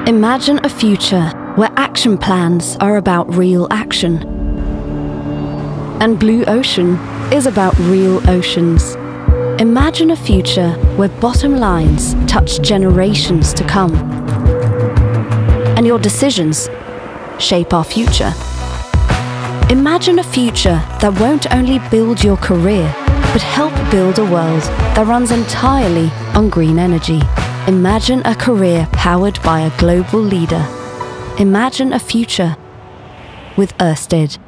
Imagine a future where action plans are about real action. And Blue Ocean is about real oceans. Imagine a future where bottom lines touch generations to come. And your decisions shape our future. Imagine a future that won't only build your career, but help build a world that runs entirely on green energy. Imagine a career powered by a global leader. Imagine a future with Ørsted.